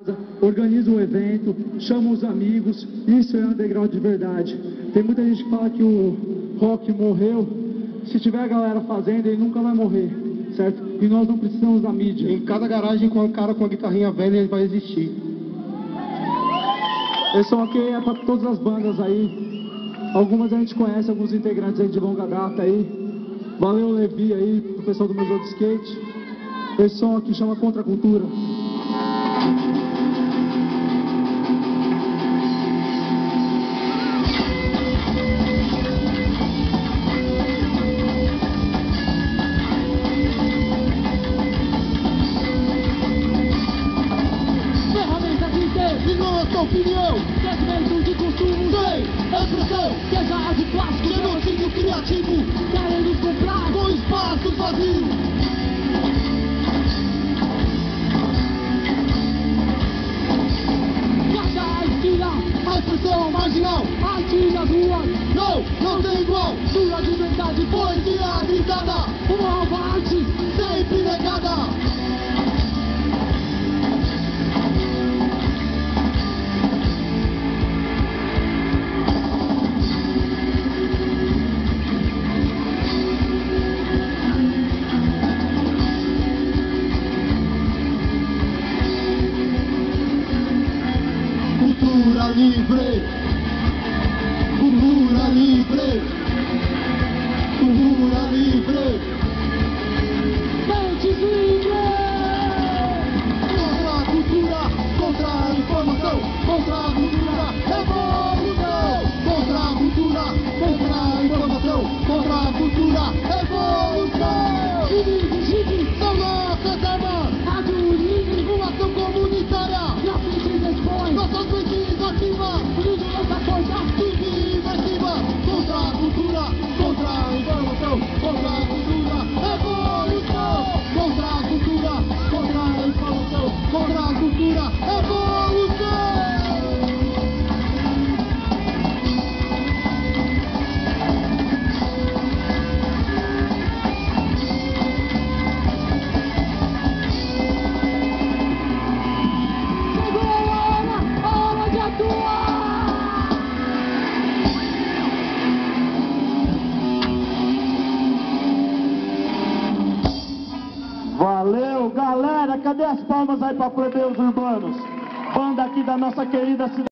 Organiza o evento, chama os amigos, isso é underground de verdade. Tem muita gente que fala que o rock morreu. Se tiver a galera fazendo, ele nunca vai morrer, certo? E nós não precisamos da mídia. Em cada garagem, com um cara com a guitarrinha velha, ele vai existir. Esse som aqui é para todas as bandas aí. Algumas a gente conhece, alguns integrantes aí de longa data aí. Valeu, Levi aí, pro pessoal do Museu do Skate. Esse som aqui chama Contra a Cultura. E não é sua opinião, segmento de consumo, sem expressão, seja a de plástico, genocídio criativo, querem nos comprar com espaço vazio. Caixa a esquina, A expressão marginal, arte nas ruas, não tem igual. sua liberdade foi Poesia gritada, uma nova arte. sempre negada. Cultura livre, cultura livre, cultura livre. Mentes livres! Contra a cultura, contra a informação, contra a cultura, revolução. Contra a cultura, contra a informação, contra a cultura, revolução. Chique, São nossas armas, rádio livre, uma ação comunitária. na frente expõe, Nossas mentes ativas, unido nessa força, subversiva. Contra a cultura, contra a informação, contra a cultura, revolução. Contra a cultura, contra a informação, contra a cultura, revolução. chegou a hora de atuar! Valeu, galera! Cadê as palmas aí para Plebeus Urbanos? Banda aqui da nossa querida cidade.